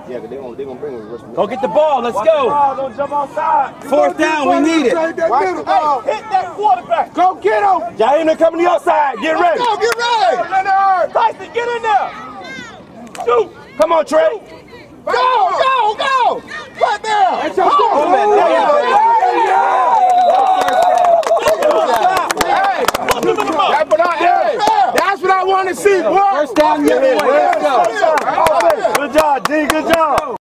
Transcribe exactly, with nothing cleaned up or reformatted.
Yeah, because they're going they gonna bring him. Go get the ball. Let's go. Ball, don't jump outside. Fourth down. We need it. That middle ball. Hey, hit that quarterback. Go get him. Jaheim, coming to your side. Get ready. Go, get ready. Leonard. Tyson, get in there. Shoot. Come on, Trey. Go, go.